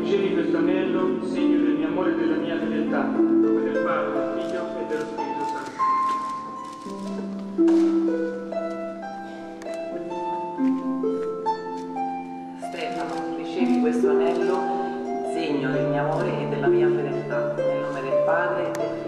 ricevi questo anello, segno del mio amore e della mia fedeltà, in nome del Padre, del Figlio e dello Spirito Santo. Stefano, ricevi questo anello, segno del mio amore e della mia fedeltà, nel nome del Padre, del